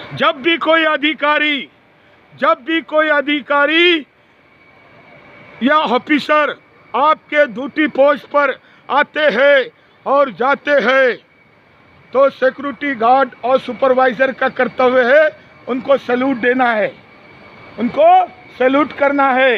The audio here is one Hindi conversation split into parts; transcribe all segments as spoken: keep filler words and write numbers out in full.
जब भी कोई अधिकारी जब भी कोई अधिकारी या ऑफिसर आपके ड्यूटी पोस्ट पर आते हैं और जाते हैं तो सिक्योरिटी गार्ड और सुपरवाइजर का कर्तव्य है उनको सैल्यूट देना है, उनको सैल्यूट करना है।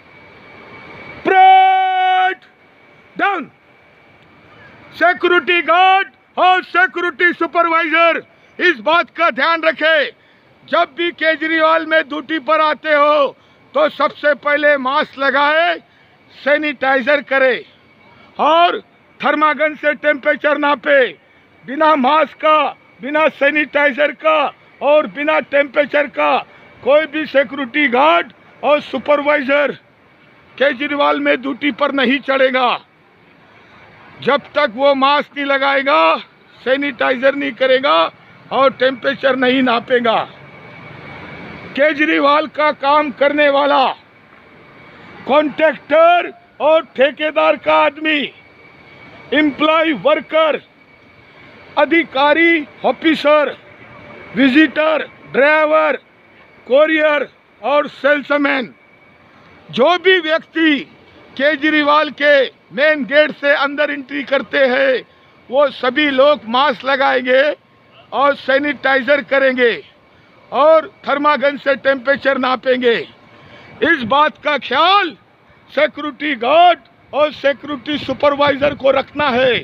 Parade down. सिक्योरिटी गार्ड और सिक्योरिटी सुपरवाइजर इस बात का ध्यान रखें, जब भी केजरीवाल में ड्यूटी पर आते हो तो सबसे पहले मास्क लगाए, सैनिटाइजर करे और थर्मागन से टेम्परेचर नापे। बिना मास्क का, बिना सैनिटाइजर का और बिना टेम्परेचर का कोई भी सिक्योरिटी गार्ड और सुपरवाइजर केजरीवाल में ड्यूटी पर नहीं चढ़ेगा। जब तक वो मास्क नहीं लगाएगा, सैनिटाइजर नहीं करेगा और टेम्परेचर नहीं नापेगा। केजरीवाल का काम करने वाला कॉन्ट्रैक्टर और ठेकेदार का आदमी, एम्प्लॉय, वर्कर, अधिकारी, ऑफिसर, विजिटर, ड्राइवर, कोरियर और सेल्समैन, जो भी व्यक्ति केजरीवाल के मेन गेट से अंदर एंट्री करते हैं वो सभी लोग मास्क लगाएंगे और सैनिटाइजर करेंगे और थर्मागन से टेम्परेचर नापेंगे। इस बात का ख्याल सिक्योरिटी गार्ड और सिक्योरिटी सुपरवाइजर को रखना है।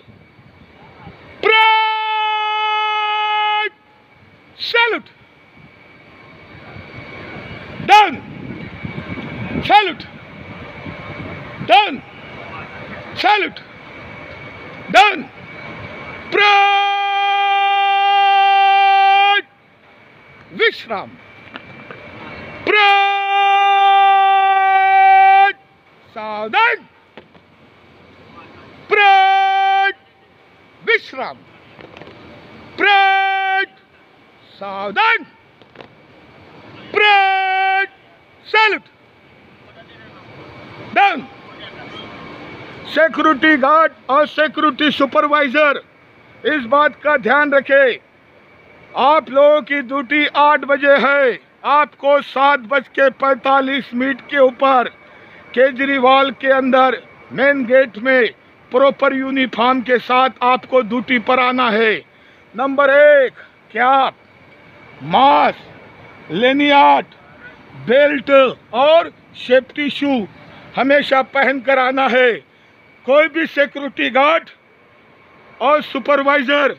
Parade salute done, salute done, salute done. Parade विश्राम। परेड सावधान। परेड विश्राम। परेड सावधान। Parade salute done. Security guard और सिक्योरिटी सुपरवाइजर इस बात का ध्यान रखें, आप लोगों की ड्यूटी आठ बजे है, आपको सात बज के पैंतालीस मिनट के ऊपर केजरीवाल के अंदर मेन गेट में प्रॉपर यूनिफॉर्म के साथ आपको ड्यूटी पर आना है। नंबर एक, कैप, मास्क, लेनियार्ड, बेल्ट और सेफ्टी शू हमेशा पहन कर आना है। कोई भी सिक्योरिटी गार्ड और सुपरवाइजर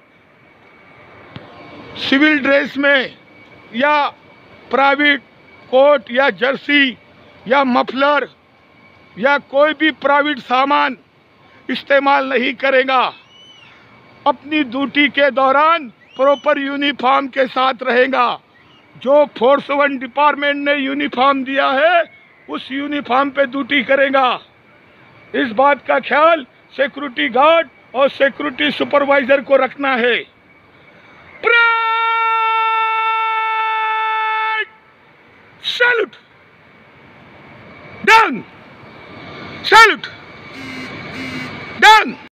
सिविल ड्रेस में या प्राइवेट कोट या जर्सी या मफलर या कोई भी प्राइवेट सामान इस्तेमाल नहीं करेगा। अपनी ड्यूटी के दौरान प्रॉपर यूनिफॉर्म के साथ रहेगा। जो फोर्स वन डिपार्टमेंट ने यूनिफॉर्म दिया है उस यूनिफॉर्म पे ड्यूटी करेगा। इस बात का ख्याल सिक्योरिटी गार्ड और सिक्योरिटी सुपरवाइजर को रखना है।